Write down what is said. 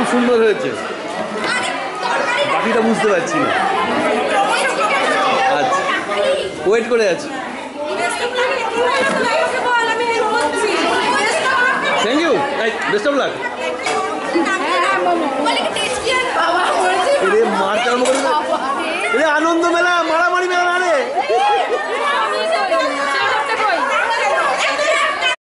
খুব সুন্দর হয়েছে, বাকিটা বুঝতে পারছি না। আচ্ছা, ওয়েট করে আছি। Thank you, best of luck. মার আনন্দ মেলা